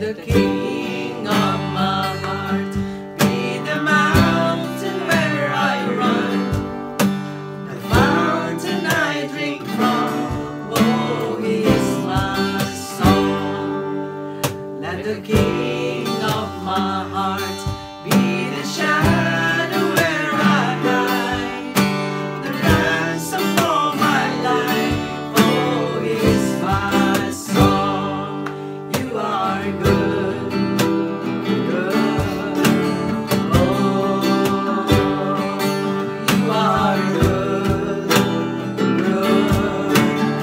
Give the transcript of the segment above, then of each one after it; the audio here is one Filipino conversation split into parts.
the King of my heart be the mountain where I run, the fountain I drink from. Oh, He is my song. Let the King of my heart be the shadow where I hide, the ransom for my life. Oh, He is my song. You are good, good. Oh, you are good, good.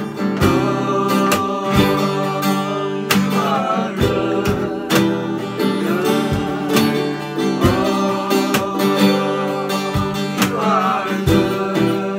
Oh, you are good, good. You are good,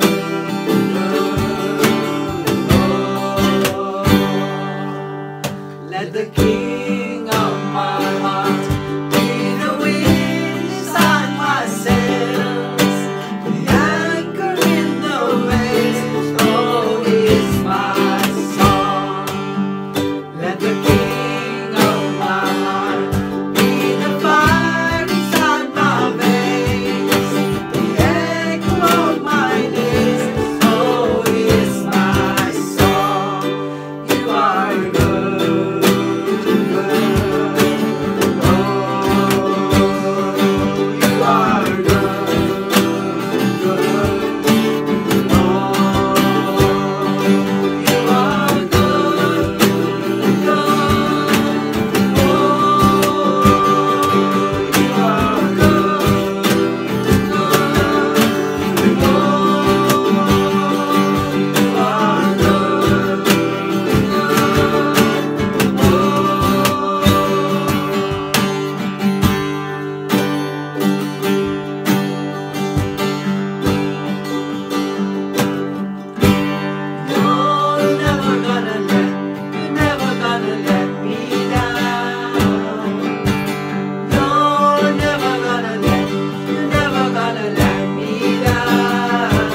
good. Let the King of my heart be the wind inside my sails, the anchor in the waves. Oh, He is my song. Let the King of my heart be the fire inside my veins, the echo of my days. Oh, He is my song. You are good, good. Oh, you are good, good. Oh, you are good, You're never gonna let me down. You're never gonna let me down.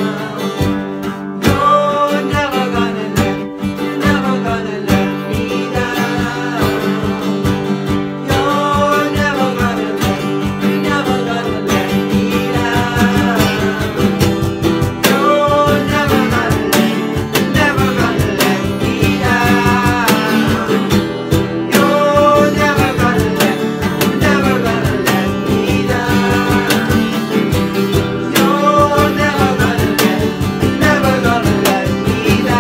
You're never gonna let me down. You're never gonna let me down. You're never gonna let me down. You're never gonna let me down. You're never gonna let me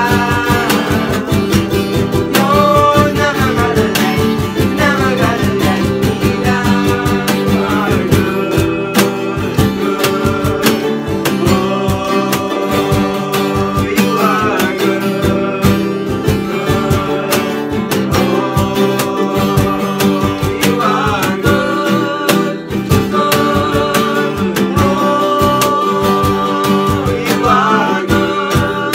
down. You're never gonna let me down. You are good, good. Oh, you are good, good. Oh, you are good, good. Oh, you are good,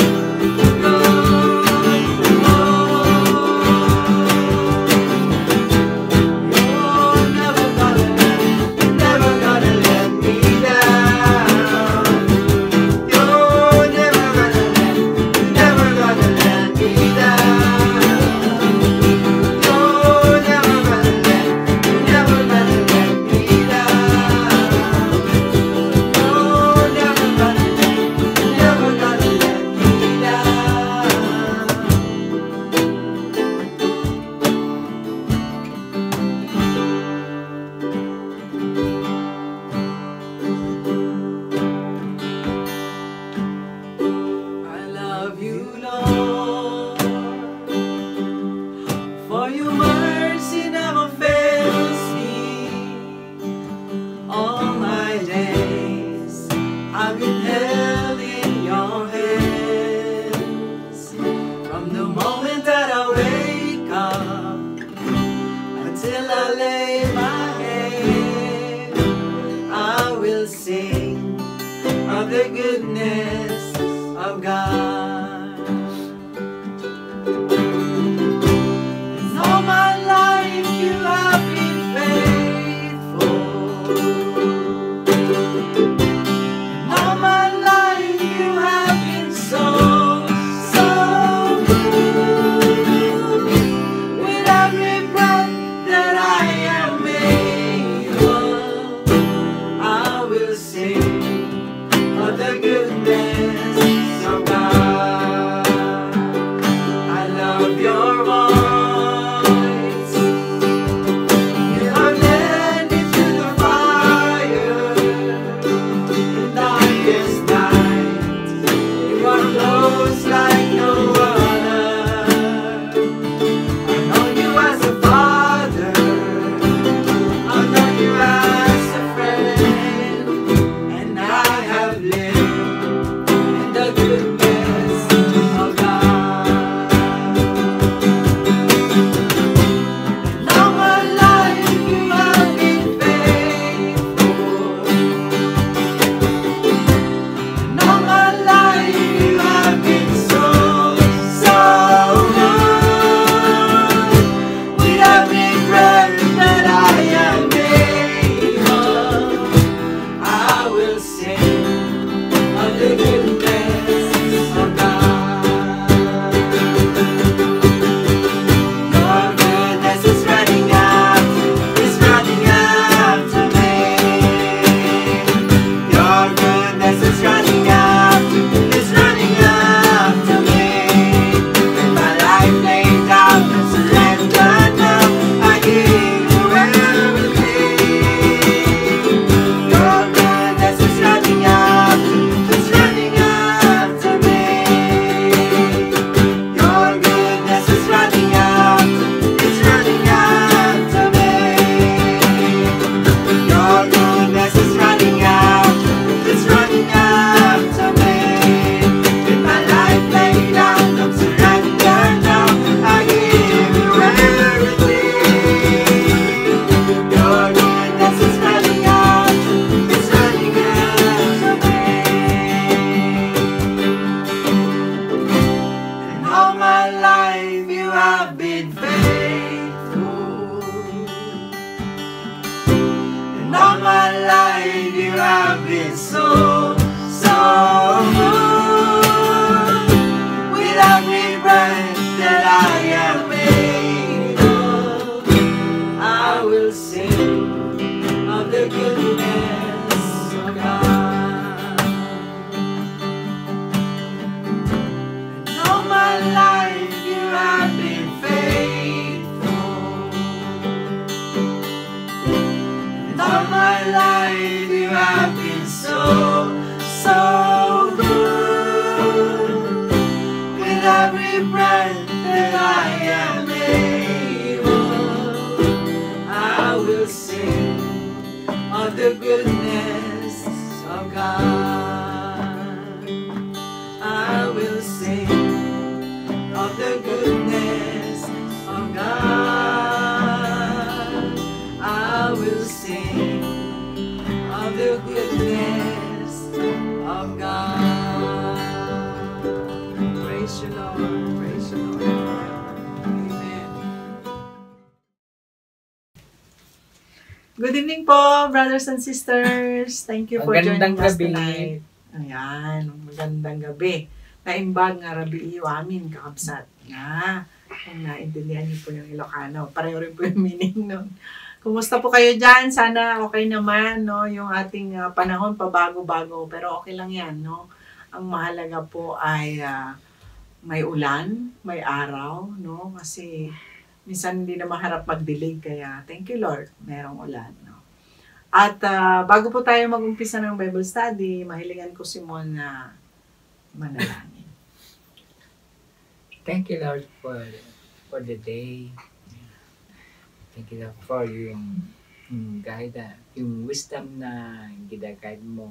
You're never gonna let me down. You're never gonna let me down. You're never gonna let me down. You're never gonna let me down. I love you, Lord, for your mercy never fails me. All my days I've been held in your hands. From the moment that I wake up until I lay my head, I will sing of the goodness of God. 'Cause all my life you have been faithful. All my life you have been so, so good. With every breath that I Good evening po, brothers and sisters. Thank you for Magandang joining us gabi. tonight. Ayan, magandang gabi. Naimbag nga rabi iyo amin, kakabsat. Na, kung naintindihan niyo po yung Ilocano. Pareho rin po yung meaning nun. Kumusta po kayo dyan? Sana okay naman, no? Yung ating panahon pabago-bago. Pero okay lang yan, no? Ang mahalaga po ay may ulan, may araw, no? Kasi minsan hindi na maharap mag-dilig, kaya thank you Lord, merong ulan. No? At bago po tayo mag-umpisa ng Bible study, mahilingan ko si Mon na manalangin. Thank you, Lord, for the day. Thank you, Lord, for yung guidance, yung wisdom na gida-guide mo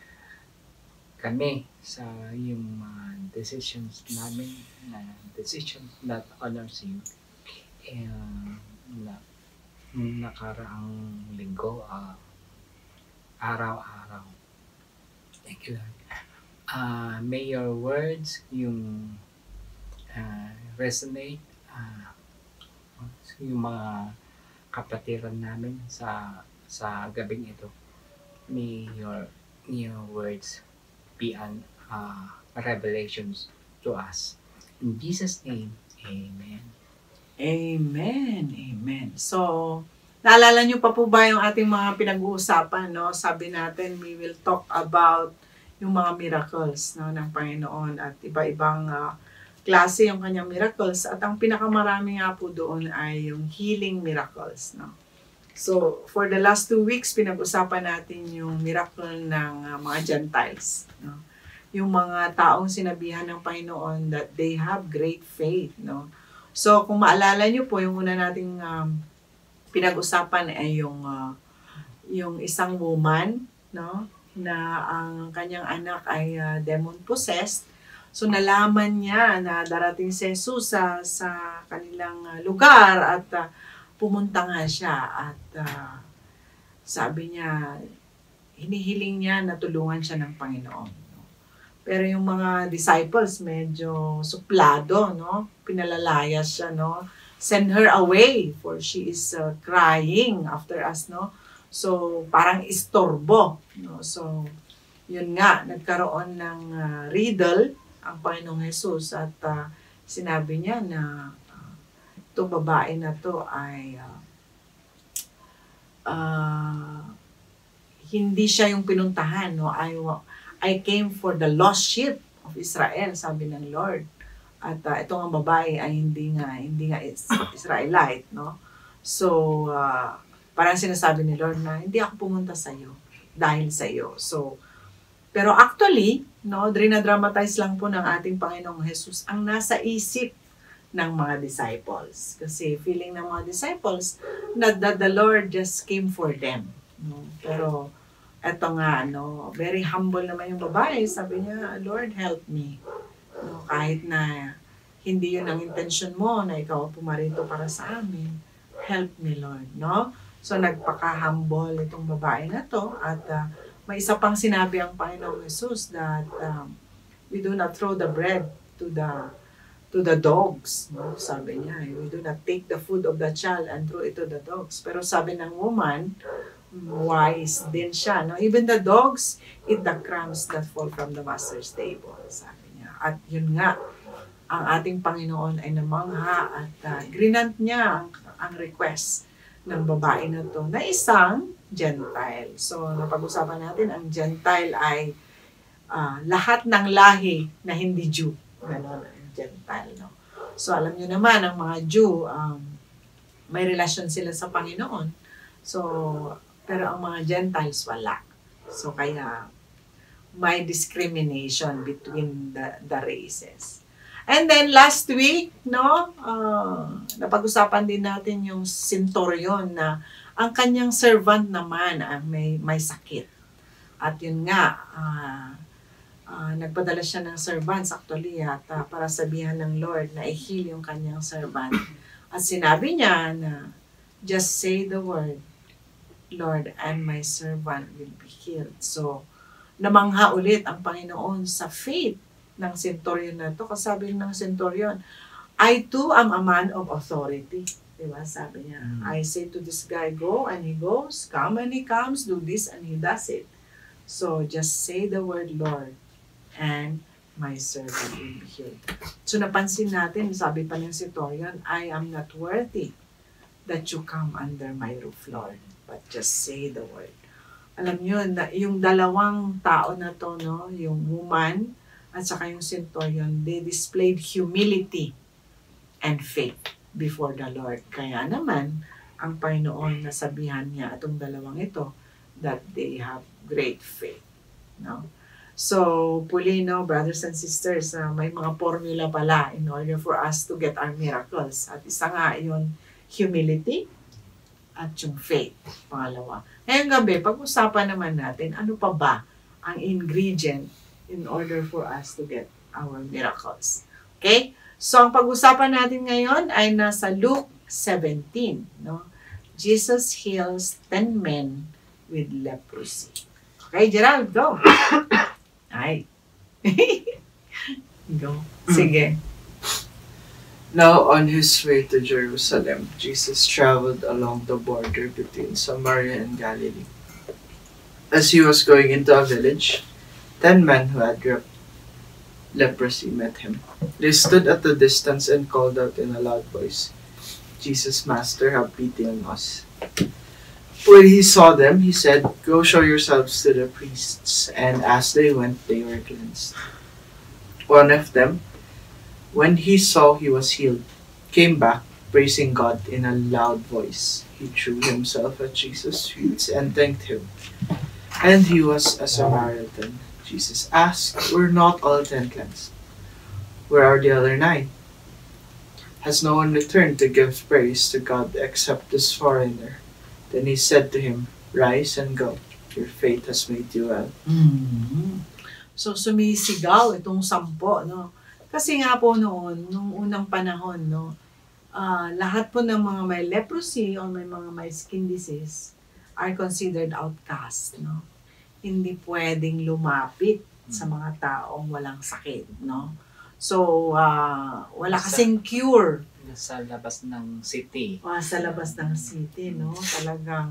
kami sa yung decisions namin, decisions that honors you. Nakaraang linggo, araw-araw. Thank you, Lord. May your words yung resonate yung mga kapatiran namin sa gabing ito. May your words be revelations to us. In Jesus' name, Amen. Amen. Amen. So, naalala niyo pa po ba yung ating mga pinag-uusapan, no? Sabi natin, we will talk about yung mga miracles, no, ng Panginoon at iba-ibang klase yung kanyang miracles at ang pinakamarami nga po doon ay yung healing miracles, no. So, for the last 2 weeks, pinag-usapan natin yung miracle ng mga Gentiles, no. Yung mga taong sinabihan ng Panginoon that they have great faith, no. So, kung maalala niyo po, yung una nating pinag-usapan ay yung isang woman, no, na ang kanyang anak ay demon-possessed. So, nalaman niya na darating si Jesus sa kanilang lugar at pumunta nga siya at sabi niya, hinihiling niya na tulungan siya ng Panginoon. Pero yung mga disciples medyo suplado, no? Pinalalayas siya, no? Send her away for she is crying after us, no? So, parang istorbo, no? So, yun nga, nagkaroon ng riddle ang Panginoong Jesus at sinabi niya na itong babae na to ay hindi siya yung pinuntahan, no? I came for the lost sheep of Israel, sabi ng Lord. At itong babae ay hindi nga Israelite, no? So, parang sinasabi ni Lord na hindi ako pumunta sa iyo dahil sa iyo. So, pero actually, no, dinadramatize lang po ng ating Panginoong Jesus ang nasa isip ng mga disciples. Kasi feeling ng mga disciples na the Lord just came for them, no? Pero eto nga, no, very humble naman yung babae. Sabi niya, Lord, help me. No, kahit na hindi yun ang intention mo na ikaw pumarito para sa amin. Help me, Lord. No? So, nagpaka-humble itong babae na to. At may isa pang sinabi ang Panginoong Jesus that we do not throw the bread to the dogs. No? Sabi niya, we do not take the food of the child and throw it to the dogs. Pero sabi ng woman, wise din siya. No? Even the dogs eat the crumbs that fall from the master's table, sabi niya. At yun nga, ang ating Panginoon ay namangha at grinant niya ang request ng babae na to na isang Gentile. So, napag-usapan natin, ang Gentile ay lahat ng lahi na hindi Jew. Ganon ang Gentile. No? So, alam niyo naman, ang mga Jew, may relasyon sila sa Panginoon. So, pero ang mga Gentiles wala. So kaya may discrimination between the races. And then last week, no, napag-usapan din natin yung centurion na ang kanyang servant naman ang may sakit. At yun nga, nagpadala siya ng servants actually at para sabihan ng Lord na i-heal yung kanyang servant. At sinabi niya na just say the word, Lord, and my servant will be healed. So, namangha ulit ang Panginoon sa faith ng centurion na to. Kasi sabi ng centurion, I too am a man of authority. Diba? Sabi niya, Mm. I say to this guy, go, and he goes. Come, and he comes. Do this, and he does it. So, just say the word, Lord, and my servant will be healed. So, napansin natin, sabi pa ng Centurion, I am not worthy that you come under my roof, Lord. But just say the word. Alam niyo, yung dalawang tao na to, no, yung woman at saka yung Centurion, they displayed humility and faith before the Lord. Kaya naman, ang Panginoon nasabihan niya itong dalawang ito that they have great faith. No? So, puli, no, brothers and sisters, may mga formula pala in order for us to get our miracles. At isa nga yun, humility at yung faith. Pangalawa. Ngayong gabi, pag-usapan naman natin, ano pa ba ang ingredient in order for us to get our miracles. Okay? So, ang pag-usapan natin ngayon ay nasa Luke 17. No? Jesus heals 10 men with leprosy. Okay, Gerald, go. Ay. Go. Sige. Now on his way to Jerusalem, Jesus traveled along the border between Samaria and Galilee. As he was going into a village, 10 men who had leprosy met him. They stood at a distance and called out in a loud voice, Jesus, Master, have pity on us. When he saw them, he said, Go show yourselves to the priests. And as they went, they were cleansed. One of them, when he saw he was healed, came back, praising God in a loud voice. He threw himself at Jesus' feet and thanked him. And he was a Samaritan. Jesus asked, Were not all 10 cleansed? Where are the other 9? Has no one returned to give praise to God except this foreigner? Then he said to him, Rise and go. Your faith has made you well. Mm-hmm. So, sumisigaw itong 10, no? Kasi nga po noon, nung unang panahon, no, lahat po ng mga may leprosy o may mga may skin disease are considered outcast, no? Hindi pwedeng lumapit sa mga taong walang sakit, no? So, wala kasing cure. Sa labas ng city. Sa labas ng city, no? Talagang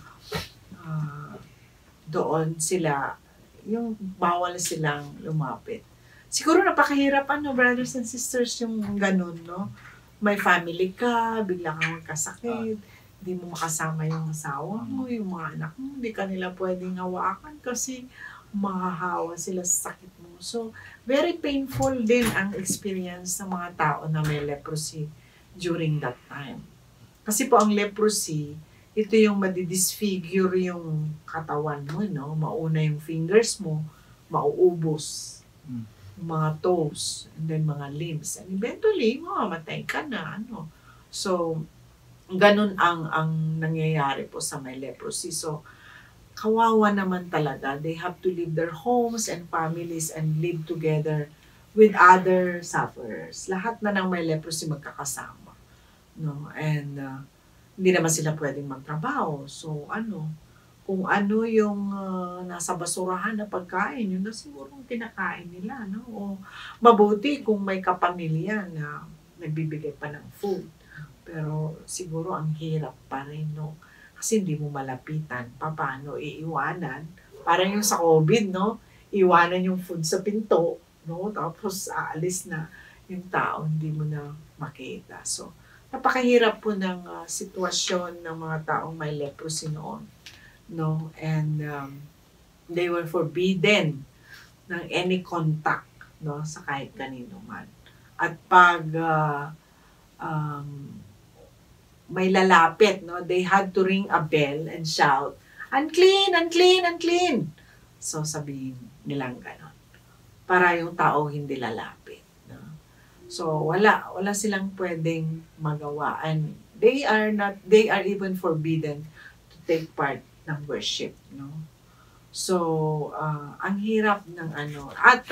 doon sila, yung bawal silang lumapit. Siguro napakahirap, brothers and sisters, yung ganun, no? May family ka, bigla kang magkasakit, hindi mo makasama yung asawa mo, yung mga anak mo, hindi ka nila pwedeng hawakan kasi mahahawa sila sa sakit mo. So, very painful din ang experience ng mga tao na may leprosy during that time. Kasi po ang leprosy, ito yung madidisfigure yung katawan mo, no? Mauna yung fingers mo, mauubos. Yung mga toes, and then mga limbs. And eventually, mamamatay ka na, ano? So, ganun ang nangyayari po sa may leprosy. So, kawawa naman talaga. They have to leave their homes and families and live together with other sufferers. Lahat na ng may leprosy magkakasama. No? And hindi naman sila pwedeng magtrabaho. So, kung ano yung nasa basurahan na pagkain, yun na siguro kinakain nila. No? O mabuti kung may kapamilya na nagbibigay pa ng food. Pero siguro ang hirap pa rin, no? Kasi hindi mo malapitan. Paano iiwanan? Parang yung sa COVID, no? Iwanan yung food sa pinto, no? Tapos aalis na yung tao, hindi mo na makita. So, napakahirap po ng sitwasyon ng mga taong may leprosy noon, no? And they were forbidden ng any contact, no? Sa kahit kanino man. At pag may lalapit, no? They had to ring a bell and shout, unclean, unclean, unclean. So, sabihin nilang ganon. Para yung tao hindi lalapit. No? So, wala silang pwedeng magawa. And they are even forbidden to take part ng worship. No? So, ang hirap ng At,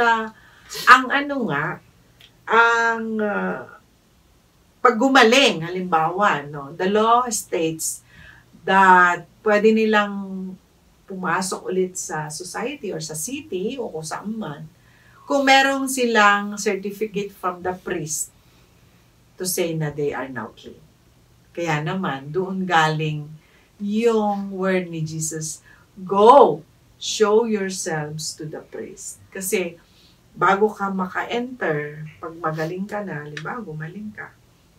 pag gumaling, halimbawa, no, the law states that pwede nilang pumasok ulit sa society or sa city o kung saan man kung merong silang certificate from the priest to say na they are now clean. Kaya naman, doon galing yung word ni Jesus, go, show yourselves to the priest. Kasi, bago ka maka-enter, pag magaling ka na, halimbawa, gumaling ka,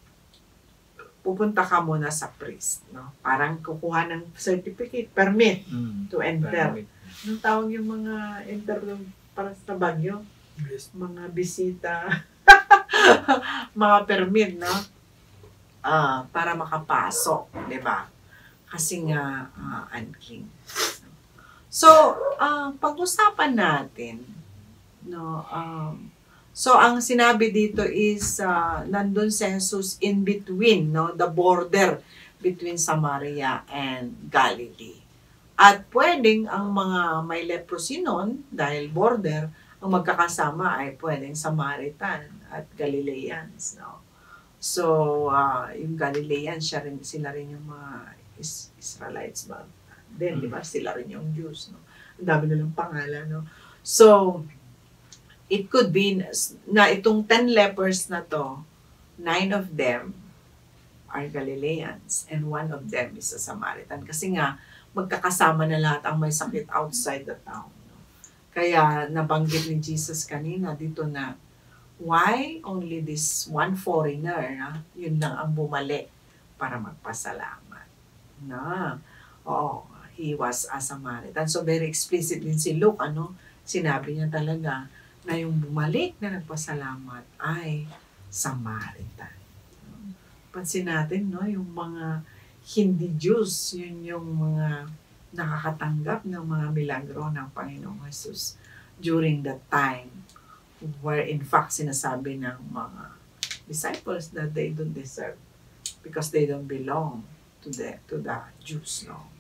pupunta ka muna sa priest. No? Parang kukuha ng certificate, permit to enter. Anong tawag yung mga enter para sa Baguio? Mga bisita, mga permit, no? Para makapasok, di ba? Kasi nga, unclean. So, pag-usapan natin, no, so ang sinabi dito is nandun si Jesus in between, no, the border between Samaria and Galilee. At pwedeng ang mga may leprosy noon, dahil border, ang magkakasama ay pwedeng Samaritan at Galileans, no. So, yung Galileans, sila rin yung mga Israelites ba? Then, di ba, sila rin yung Jews, no. Ang dami nilang pangalan, no. So, it could be na itong 10 lepers na to, 9 of them are Galileans and 1 of them is a Samaritan. Kasi nga, magkakasama na lahat ang may sakit outside the town. No? Kaya nabanggit ni Jesus kanina dito na, why only this one foreigner, na yun lang ang bumalik para magpasalamat. Na, he was a Samaritan. So very explicit din si Luke, sinabi niya talaga, na yung bumalik na nagpasalamat ay Samaritan. Pansin natin, no, yung mga hindi Jews, yun yung mga nakakatanggap ng mga milagro ng Panginoong Jesus during that time where in fact sinasabi ng mga disciples that they don't deserve because they don't belong to the Jews, no.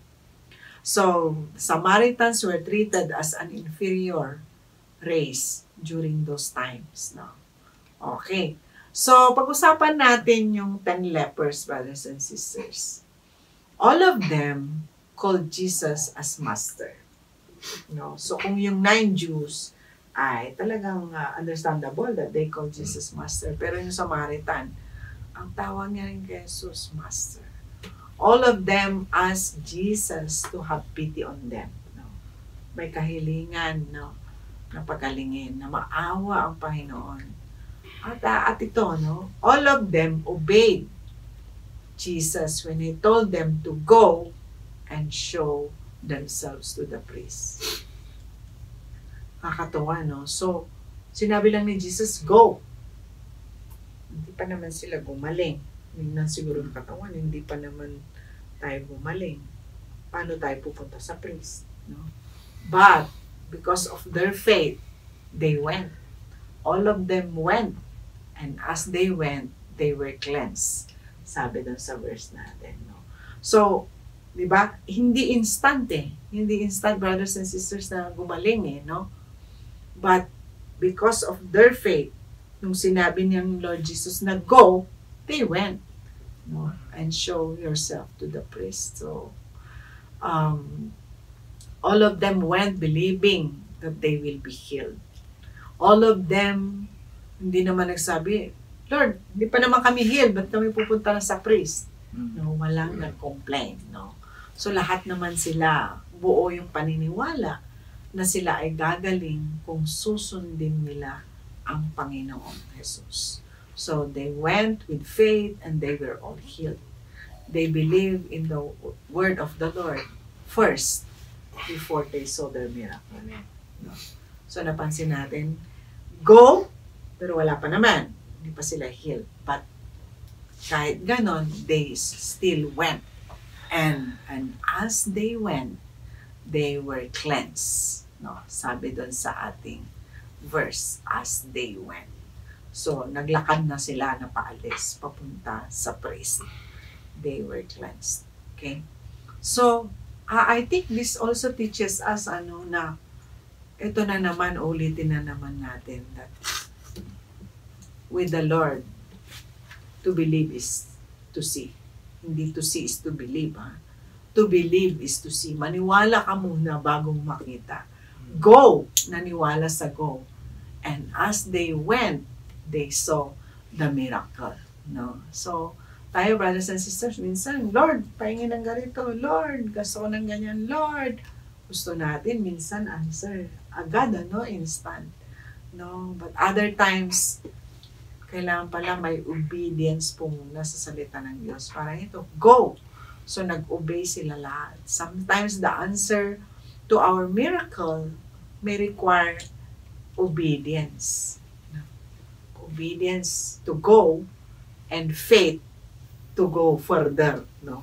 So, Samaritans were treated as an inferior race during those times, no? Okay. So, pag-usapan natin yung 10 lepers, brothers and sisters. All of them called Jesus as Master. No? So, kung yung 9 Jews ay talagang understandable that they call Jesus Master. Pero yung Samaritan, ang tawag niya rin kay Jesus Master. All of them asked Jesus to have pity on them. No? May kahilingan, no? Na pagalingin, na maawa ang Panginoon. At ito, no? All of them obeyed Jesus when He told them to go and show themselves to the priest. Kakatuwa, no? So, sinabi lang ni Jesus, go. Hindi pa naman sila gumaling. Hindi siguro ng katawan, hindi pa naman tayo gumaling. Paano tayo pupunta sa priest? No? But, because of their faith, they went. All of them went. And as they went, they were cleansed. Sabi doon sa verse natin. No? So, di ba? Hindi instant eh. Hindi instant, brothers and sisters, na gumaling eh. No? But, because of their faith, nung sinabi niyang Lord Jesus na go, they went. No? And show yourself to the priest. So, all of them went believing that they will be healed. All of them, hindi naman nagsabi, Lord, hindi pa naman kami healed, ba't kami pupunta na sa priest? No, walang nag-complain. No? So lahat naman sila, buo yung paniniwala na sila ay gagaling kung susundin nila ang Panginoong Jesus. So they went with faith and they were all healed. They believed in the word of the Lord first before they saw their miracle. No? So napansin natin, go, pero wala pa naman. Hindi pa sila healed. But kahit ganon, they still went. And as they went, they were cleansed. No? Sabi doon sa ating verse, as they went. So, naglakad na sila na paalis, papunta sa priest. They were cleansed. Okay? So, I think this also teaches us na ito na naman, ulitin na naman natin that with the Lord, to believe is to see. Hindi to see is to believe. Ha? To believe is to see. Maniwala ka muna bagong makita. Go! Naniwala sa go. And as they went, they saw the miracle. No? So, Tayo, brothers and sisters, minsan, Lord, pahingin ng ganito. Lord, gusto ko ng ganyan. Lord, gusto natin, minsan, answer. Agad, instant. No? But other times, kailangan pala may obedience po muna sa salita ng Diyos. Para ito, go! So, nag-obey sila lahat. Sometimes, the answer to our miracle may require obedience. Obedience to go and faith to go further, no?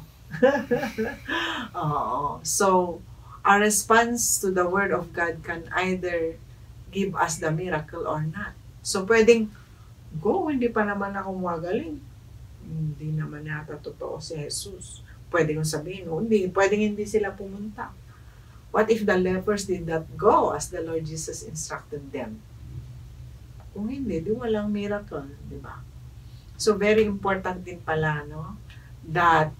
So, our response to the Word of God can either give us the miracle or not. So, pwedeng, go, hindi pa naman ako magaling. Hindi naman yata totoo si Jesus. Pwede kong sabihin, hindi. Pwedeng hindi sila pumunta. What if the lepers did not go as the Lord Jesus instructed them? Kung hindi, di walang miracle, di ba? So, very important din pala, no? That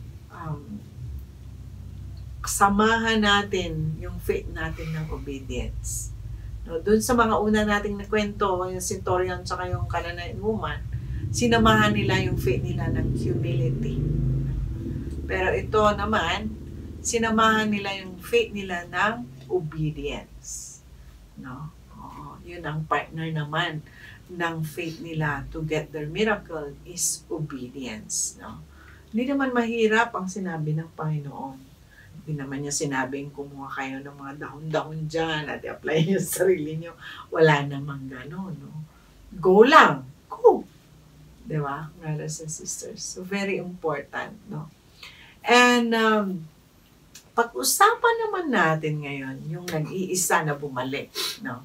samahan natin yung faith natin ng obedience. No, doon sa mga una nating nakwento, yung centurion tsaka yung Canaanite woman, sinamahan nila yung faith nila ng humility. Pero ito naman, sinamahan nila yung faith nila ng obedience. No? Yun ang partner naman ng faith nila to get their miracle is obedience. No? Hindi naman mahirap ang sinabi ng Panginoon. Hindi naman niya sinabing kumuha kayo ng mga dahon-dahon dyan at i-apply niyo sa sarili niyo. Wala namang gano'n. No? Go lang. Go. Diba? Brothers and sisters. So, very important. No? And, pag-usapan naman natin ngayon yung nag-iisa na bumalik. No?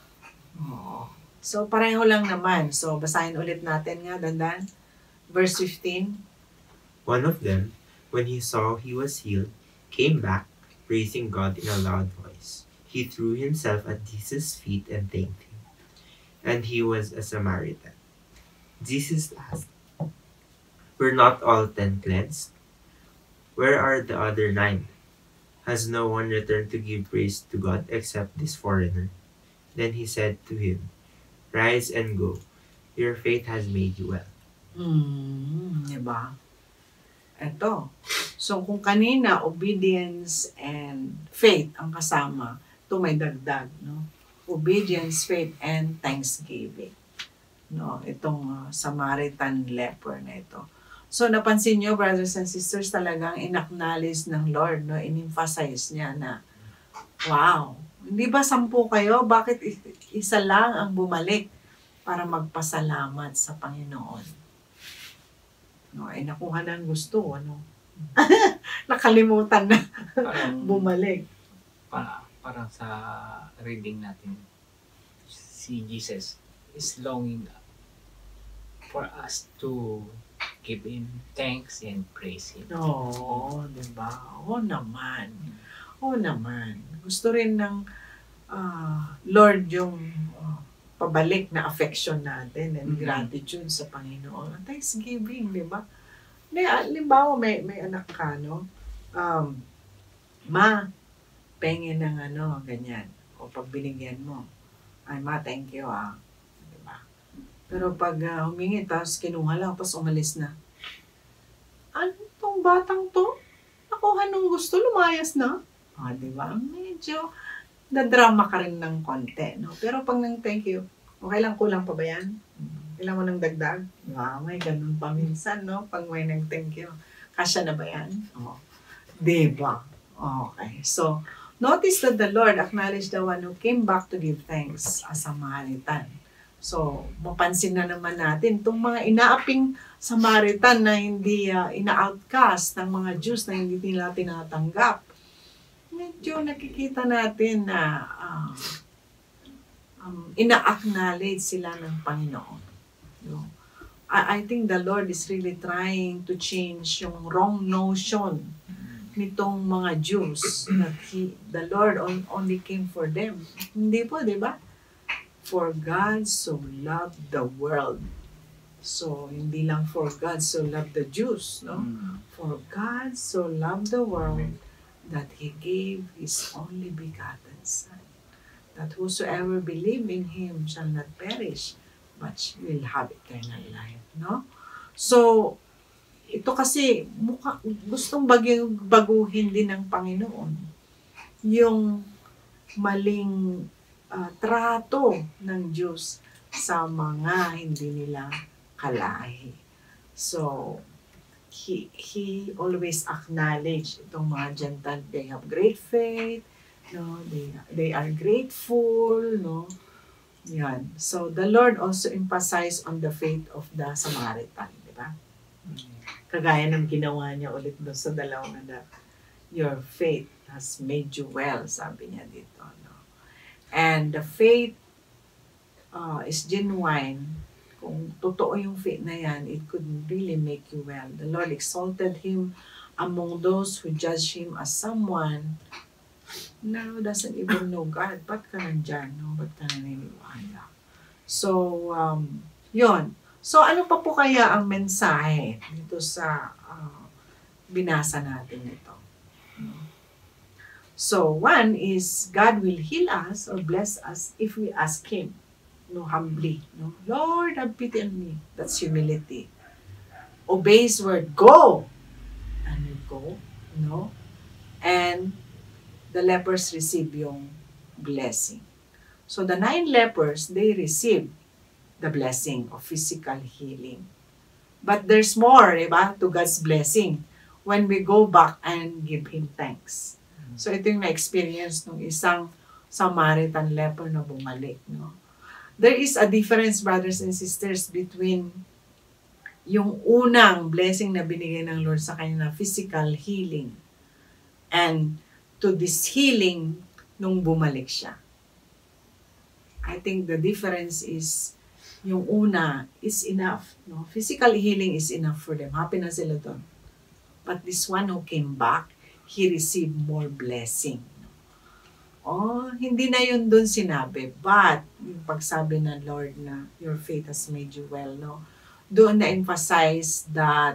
So, pareho lang naman. So, basahin ulit natin nga, dandan. Verse 15. One of them, when he saw he was healed, came back, praising God in a loud voice. He threw himself at Jesus' feet and thanked him. And he was a Samaritan. Jesus asked, "Were not all 10 cleansed? Where are the other 9? Has no one returned to give praise to God except this foreigner?" Then he said to him, "Rise and go. Your faith has made you well." Diba? Ito. So, kung kanina, obedience and faith ang kasama, ito may dagdag, no? Obedience, faith, and thanksgiving. No? Itong Samaritan leper na ito. So, napansin nyo, brothers and sisters, talagang in-acknowledge ng Lord, no? In-emphasize niya na, wow, hindi ba 10 kayo? Bakit isa lang ang bumalik para magpasalamat sa Panginoon? No, ay nakuha na ang gusto, ano? Nakalimutan na bumalik. Parang sa reading natin, si Jesus is longing for us to give Him thanks and praise Him. Oo, diba? Oo naman. Oo naman. Gusto rin ng Lord yung pabalik na affection natin and gratitude sa Panginoon. At thanksgiving, di ba? Halimbawa, may anak ka, no? Ma, pengin ng ganyan. O pag binigyan mo, ay ma, thank you, Di ba? Pero pag humingi, tapos kinuha lang, tapos umalis na. Ano tong batang to? Nakuha nung gusto, lumayas na. Di ba? Medyo dadrama ka rin ng konti, no? Pero pag nang thank you, okay lang, kulang pa ba yan? Kailangan mo ng dagdag? May ganun pa minsan, no? Pag may nang thank you, kasya na ba yan? Diba? Okay. So, notice that the Lord acknowledged the one who came back to give thanks as Samaritan. So, mapansin na naman natin, itong mga inaaping Samaritan na hindi ina-outcast ng mga Jews na hindi nila tinatanggap, medyo nakikita natin na ina-acknowledge sila ng Panginoon. No? I think the Lord is really trying to change yung wrong notion nitong mga Jews that the Lord only came for them. Hindi po, di ba? For God so loved the world. So, hindi lang for God so loved the Jews, no? For God so loved the world that He gave His only begotten Son, that whosoever believe in Him shall not perish, but will have eternal life. No? So, ito kasi gustong baguhin din ng Panginoon yung maling trato ng Diyos sa mga hindi nila kalahi. So, he always acknowledge itong mga Gentile, they have great faith, no, they are grateful, no. Yan. So the Lord also emphasized on the faith of the Samaritan, di ba? Kagaya ng ginawa niya ulit doon sa dalawang anak. Your faith has made you well, sabi niya dito, no. And the faith is genuine. Kung totoo yung faith na yan, it could really make you well. The Lord exalted him among those who judge him as someone na doesn't even know God. Ba't ka nandyan? No? Ba't ka naniniwala? So, yun. So, ano pa po kaya ang mensahe dito sa binasa natin ito? So, one is God will heal us or bless us if we ask Him. No, humbly. No? Lord, have pity on me. That's humility. Obey His word. Go! And you go. No? And the lepers receive yung blessing. So the 9 lepers, they receive the blessing of physical healing. But there's more, diba, to God's blessing when we go back and give Him thanks. So ito yung na-experience ng isang Samaritan leper na bumalik. No? There is a difference, brothers and sisters, between yung unang blessing na binigay ng Lord sa kanya na physical healing and to this healing nung bumalik siya. I think the difference is yung una is enough. No? Physical healing is enough for them. Happy na sila doon. But this one who came back, he received more blessing. Oh, hindi na yun doon sinabi. But, yung pagsabi ng Lord na your faith has made you well, no? Doon na-emphasize that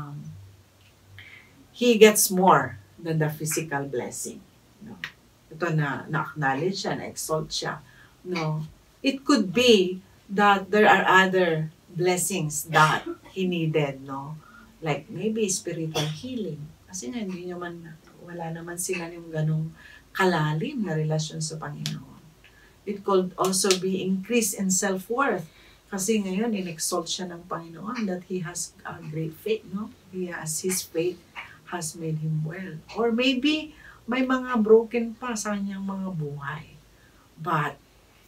He gets more than the physical blessing. No? Ito na-acknowledge siya, na-exalt siya. No? It could be that there are other blessings that He needed, no? Like maybe spiritual healing. Kasi nga, wala naman sila yung ganong kalalim na relasyon sa Panginoon. It could also be increase in self-worth. Kasi ngayon, in-exalt siya ng Panginoon that he has a great faith, no? His faith has made him well. Or maybe, may mga broken pa sa kanyang mga buhay. But,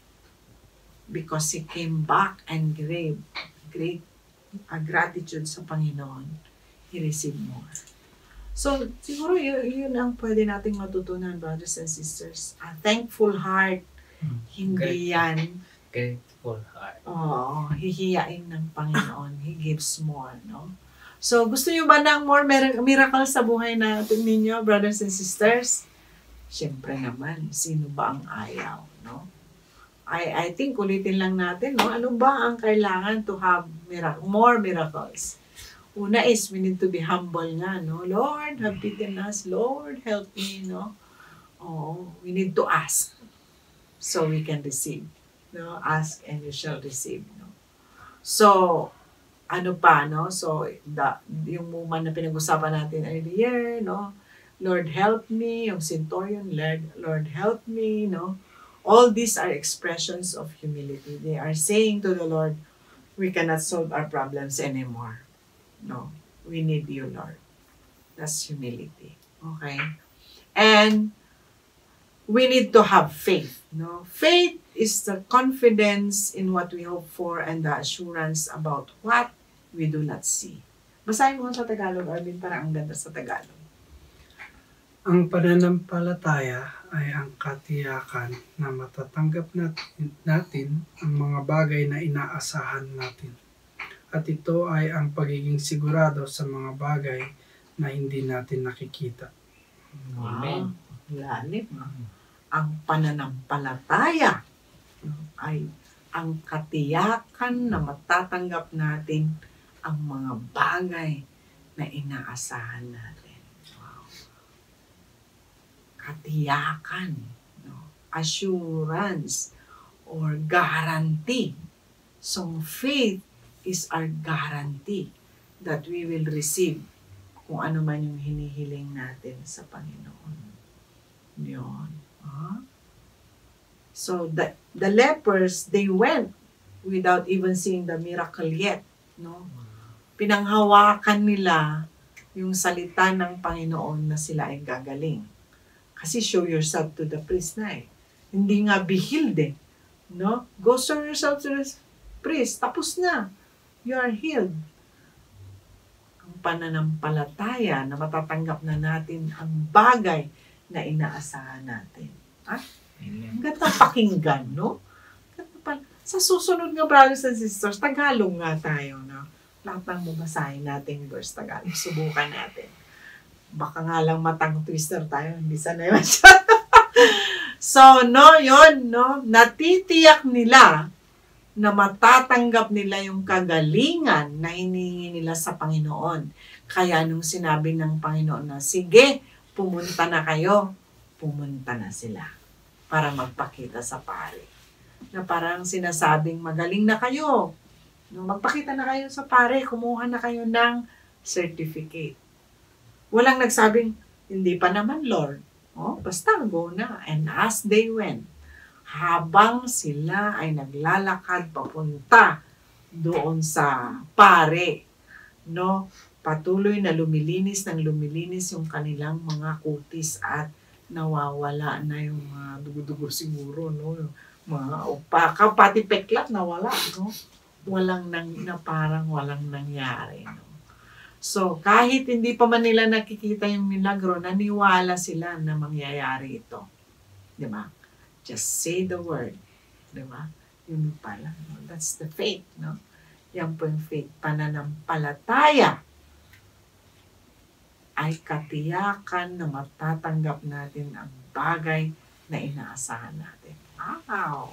because he came back and gave great gratitude sa Panginoon, he received more. So, siguro yun ang pwede nating matutunan, brothers and sisters. A thankful heart, hindi yan Grateful heart. Hihiyain ng Panginoon. He gives more, no? So, gusto nyo ba ng more miracle sa buhay natin ninyo, brothers and sisters? Siyempre naman, sino ba ang ayaw, no? I think ulitin lang natin, no? Ano ba ang kailangan to have more miracles? Una is, we need to be humble nga, no? Lord, have pity on us. Lord, help me, no? We need to ask so we can receive. No? Ask and you shall receive, no? So, ano pa, no? So, yung moment na pinag-usapan natin earlier, no? Lord, help me. Yung centurion, Lord, help me, no? All these are expressions of humility. They are saying to the Lord, we cannot solve our problems anymore. No, we need you, Lord. That's humility. Okay? And we need to have faith. No? Faith is the confidence in what we hope for and the assurance about what we do not see. Basahin mo sa Tagalog, Arvin, parang ang ganda sa Tagalog. Ang pananampalataya ay ang katiyakan na matatanggap natin ang mga bagay na inaasahan natin. At ito ay ang pagiging sigurado sa mga bagay na hindi natin nakikita. Amen. Lalim. Ang pananampalataya ay ang katiyakan na matatanggap natin ang mga bagay na inaasahan natin. Wow. Katiyakan, no? Assurance or guarantee. So faith is our guarantee that we will receive kung ano man yung hinihiling natin sa Panginoon. Yun. So the lepers, they went without even seeing the miracle yet. No? Pinanghawakan nila yung salita ng Panginoon na sila ay gagaling. Kasi show yourself to the priest na eh. Hindi nga be healed eh. No? Go show yourself to the priest. Tapos na. You are healed. Ang pananampalataya na matatanggap na natin ang bagay na inaasahan natin. Ang ganda pakinggan, no? Sa susunod nga, brothers and sisters, Tagalog nga tayo, no? Lahat ng mabasahin natin verse Tagalog. Subukan natin. Baka nga lang matang twister tayo. Hindi sanay masyado. So, no, yun, no? Natitiyak nila na matatanggap nila yung kagalingan na hinihingi nila sa Panginoon. Kaya nung sinabi ng Panginoon na, sige, pumunta na kayo, pumunta na sila para magpakita sa pare. Na parang sinasabing, magaling na kayo. No, magpakita na kayo sa pare, kumuha na kayo ng certificate. Walang nagsabing, hindi pa naman, Lord. Basta go na. And as they went, habang sila ay naglalakad papunta doon sa pare, no, patuloy na lumilinis yung kanilang mga kutis at nawawala na yung mga dugo-dugo siguro, no, mga upaka, pati peklat nawala, no, parang walang nangyari, no. So, kahit hindi pa man nila nakikita yung milagro, naniwala sila na mangyayari ito. Di ba? Just say the word. Di ba? Yun pala. No? That's the faith. No? Yan po yung faith. Pananampalataya ay katiyakan na matatanggap natin ang bagay na inaasahan natin. Wow!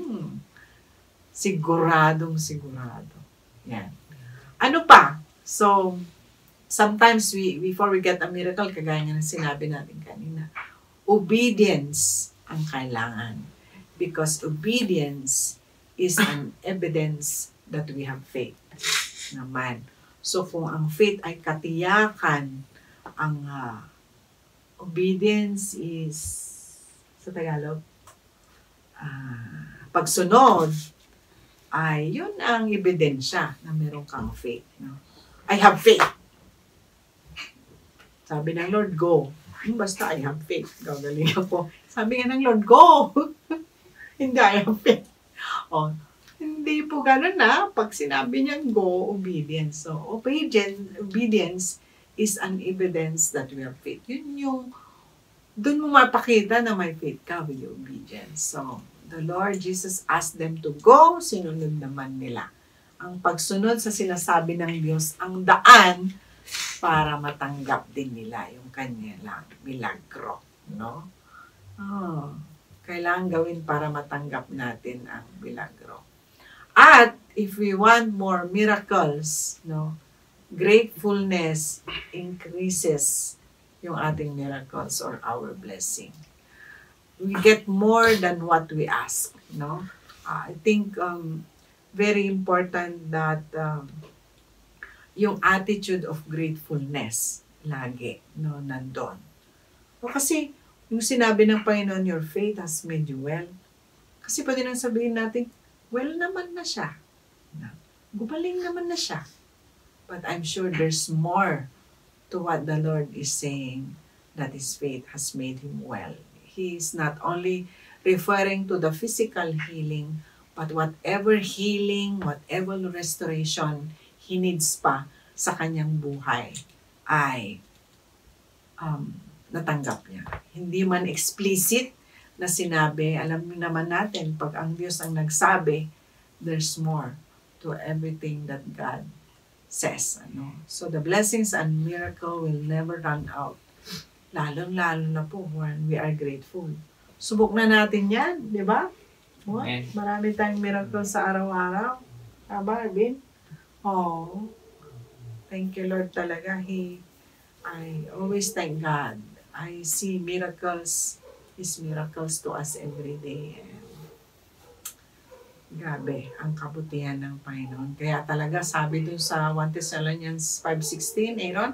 Siguradong sigurado. Yan. Ano pa? So, sometimes before we get a miracle, kagaya nga ng sinabi natin kanina, obedience ang kailangan. Because obedience is an evidence that we have faith naman. So, kung ang faith ay katiyakan, ang obedience is, sa Tagalog, pagsunod, ay yun ang ebidensya na meron kang faith. No? I have faith. Sabi ng Lord, go. Basta I have faith. Gagaling ako. Sabi nga ng Lord, go. Hindi, I have faith. Hindi po ganun na. Pag sinabi niya, go, obedience. So, obedience is an evidence that we have faith. Yun yung, dun mo mapakita na may faith ka with your obedience. So, the Lord Jesus asked them to go, sinunod naman nila. Ang pagsunod sa sinasabi ng Diyos, ang daan para matanggap din nila yung kanilang milagro. No? Kailangan gawin para matanggap natin ang milagro. At if we want more miracles, no, gratefulness increases yung ating miracles or our blessing. We get more than what we ask. No? I think very important that yung attitude of gratefulness lagi, no, nandun. Kasi yung sinabi ng Panginoon, your faith has made you well. Kasi pwede nang sabihin natin, well naman na siya. Gumaling naman na siya. But I'm sure there's more to what the Lord is saying, that his faith has made him well. He is not only referring to the physical healing, but whatever healing, whatever restoration he needs pa sa kanyang buhay ay natanggap niya. Hindi man explicit na sinabi, alam naman natin, pag ang Diyos ang nagsabi, there's more to everything that God says. Ano? So the blessings and miracle will never run out. Lalong-lalo na po when we are grateful. Subok na natin yan, di ba? Marami tayong miracle sa araw-araw. Aba, Arvin? Thank you, Lord, talaga. I always thank God. I see miracles, His miracles to us every day. And Grabe, ang kabutihan ng Panginoon. Kaya talaga sabi dun sa 1 Thessalonians 5:16, Aaron,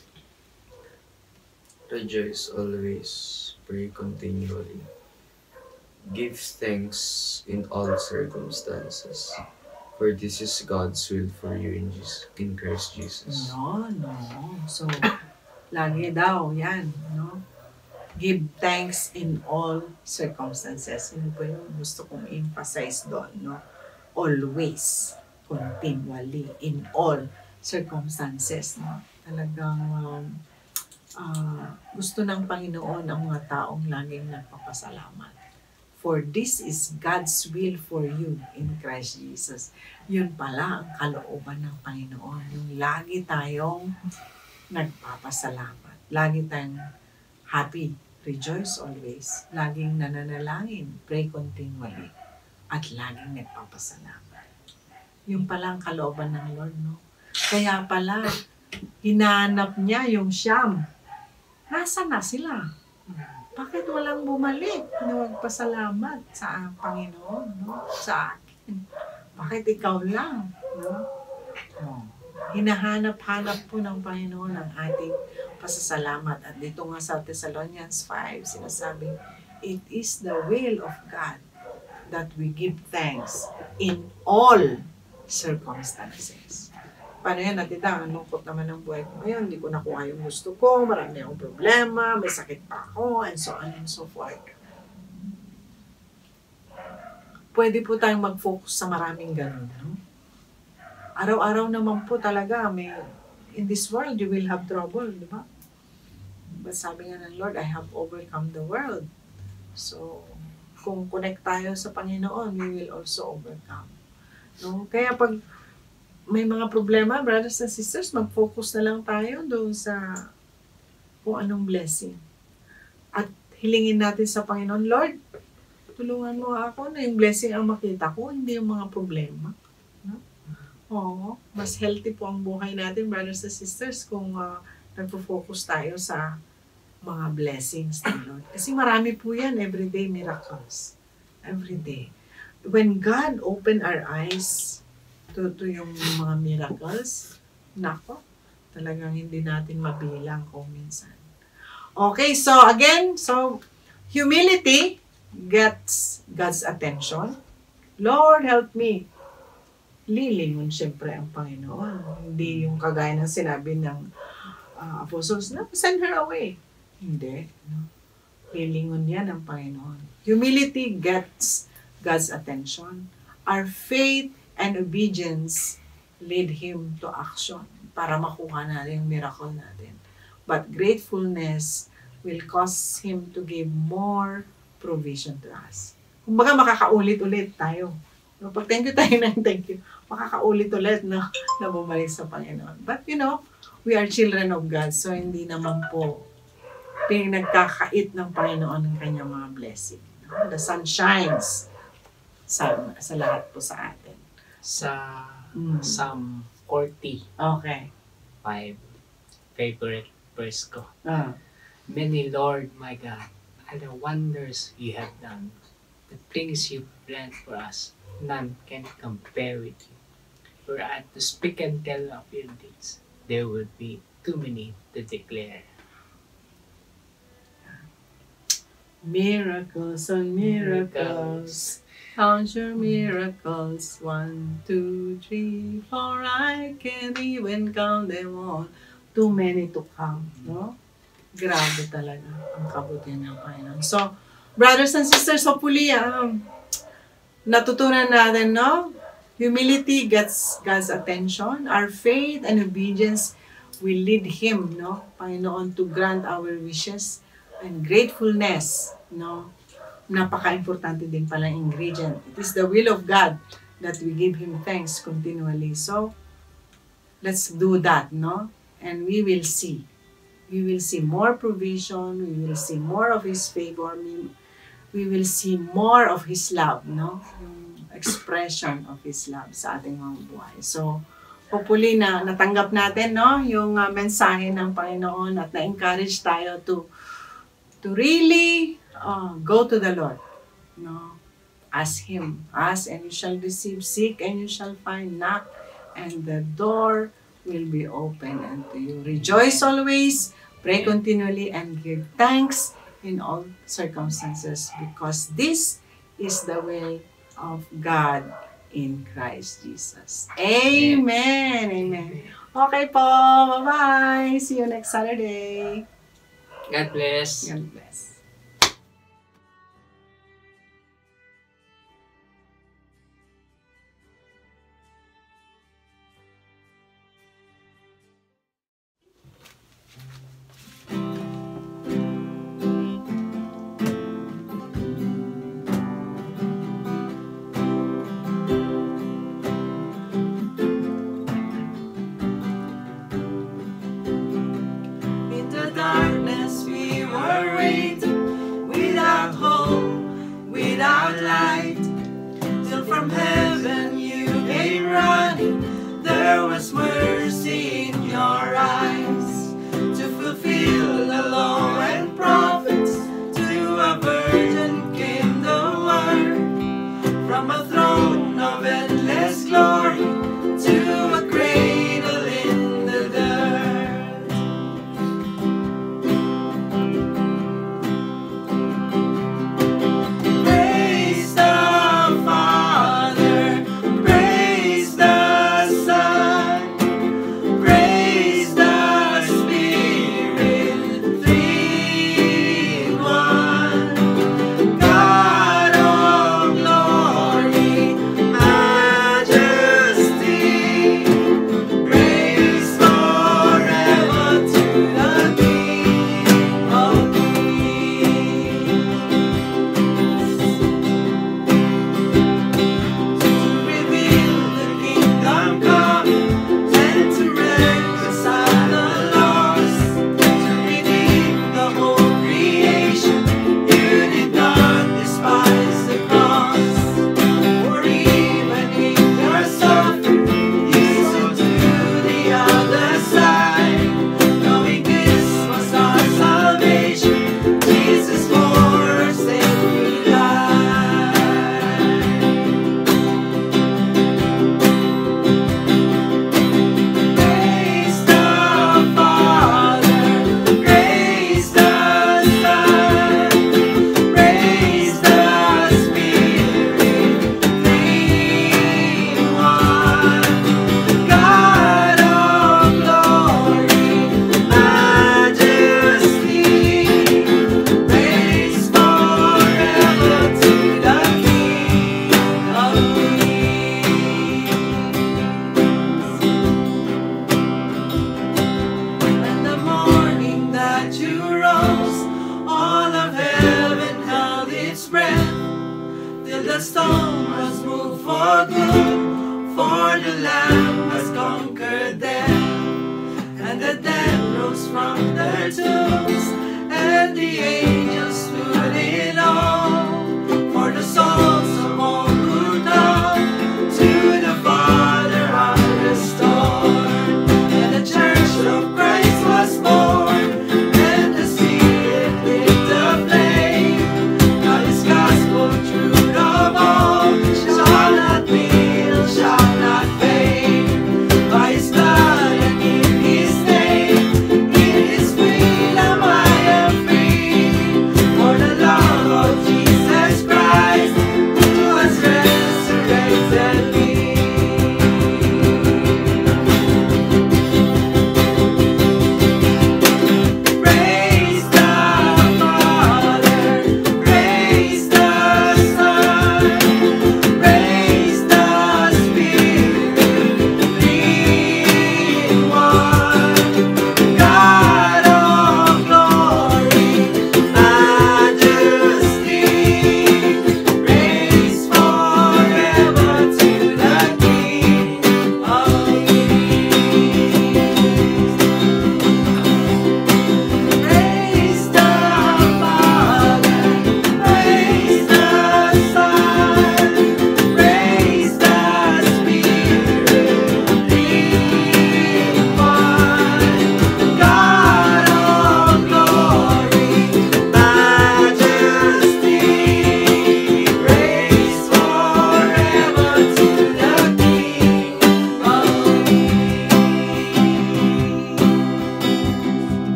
Rejoice always, pray continually. Give thanks in all circumstances, for this is God's will for you in Christ Jesus. no. So, lagi daw, yan, no? Give thanks in all circumstances. Yun po yung gusto kong emphasize doon, no? Always, continually, in all circumstances, no? Talagang gusto ng Panginoon ang mga taong laging nagpapasalamat. For this is God's will for you in Christ Jesus. Yun pala ang kalooban ng Panginoon. Yung lagi tayong nagpapasalamat. Lagi tayong happy. Rejoice always. Laging nananalangin. Pray continually. At laging nagpapasalamat. Yung pala ang kalooban ng Lord, no? Kaya pala, hinanap niya yung Siyam. Nasaan na sila? Bakit walang bumalik na magpasalamat sa Panginoon, no? Sa akin? Bakit ikaw lang, no? Hinahanap-hanap po ng Panginoon ang ating pasasalamat. At dito nga sa Thessalonians 5, sinasabi, it is the will of God that we give thanks in all circumstances. Paano yan, natita? Ang lungkot naman ng buhay ko ngayon. Hindi ko nakuha yung gusto ko. Marami akong problema. May sakit pa ako. And so on and so forth. Pwede po tayong mag-focus sa maraming ganun. No? Araw-araw naman po talaga, in this world, you will have trouble. Di ba? But sabi nga ng Lord, I have overcome the world. So, kung connect tayo sa Panginoon, we will also overcome. No? Kaya pag may mga problema, brothers and sisters, mag-focus na lang tayo doon sa kung anong blessing. At hilingin natin sa Panginoon, Lord, tulungan mo ako na yung blessing ang makita ko, hindi yung mga problema. No? Oo, mas healthy po ang buhay natin, brothers and sisters, kung nagpo-focus tayo sa mga blessings ng Lord. Kasi marami po yan, everyday miracles. Everyday. When God opened our eyes to yung mga miracles, nako, talagang hindi natin mabilang kung minsan. Okay, so again, humility gets God's attention. Lord, help me. Lilingon siyempre ang Panginoon. Hindi yung kagaya ng sinabi ng apostles na, send her away. Hindi. No? Lilingon yan ang Panginoon. Humility gets God's attention. Our faith and obedience lead Him to action para makuha natin yung miracle natin. But gratefulness will cause Him to give more provision to us. Kumbaga makakaulit-ulit tayo. Pag thank you tayo ng thank you, makakaulit-ulit na bumalik sa Panginoon. But we are children of God, so hindi naman po pinagkakait ng Panginoon ng kanyang mga blessing. The sun shines sa lahat po sa atin. Sa Psalm 40, Okay. 5, favorite verse ko. Ah. Many, Lord, my God, are the wonders you have done. The things you planned for us, none can compare with you. For at to speak and tell of your deeds, there will be too many to declare. Miracles on miracles. Count your miracles. 1, 2, 3, 4. I can't even count them all. Too many to count, no? Grabe talaga ang kabutihan ng Panginoon. So, brothers and sisters, hopefully, natutunan natin, no? Humility gets God's attention. Our faith and obedience will lead Him, no? Panginoon, to grant our wishes. And gratefulness, no? Napaka-importante din pala ingredient. It is the will of God that we give Him thanks continually. So, let's do that, no? And we will see. We will see more provision. We will see more of His favor. We will see more of His love, no? Yung expression of His love sa ating mga buhay. So, hopefully na natanggap natin, no? Yung mensahe ng Panginoon at na-encourage tayo to really go to the Lord, no? Ask Him. Ask and you shall receive. Seek and you shall find. Knock and the door will be open unto you. Rejoice always. Pray continually and give thanks in all circumstances because this is the will of God in Christ Jesus. Amen. Amen. Okay po. Bye-bye. See you next Saturday. God bless. God bless. In the darkness we were waiting, without hope, without light, till from heaven you came running. There was mercy in your eyes to fulfill the law and prophets. To a virgin came the word, from a throne of endless glory to a cradle in the dirt. Praise the Father, praise the Son, praise the Spirit, three in one. God of glory, majesty, praise forever to the King of Kings. To reveal the kingdom come and to reconcile the lost, to redeem the whole creation. You did not despise the cross, or even in your suffering, you saw to the other side, knowing this was our salvation. Jesus for our sake you died. Praise the Father, praise the Son, praise the Spirit, three in one. God of glory, majesty, praise forever to the King of Kings. And the morning that you rose, all of heaven held its breath, till the stone was moved for good, for the Lamb has conquered death. And the dead rose from their tombs,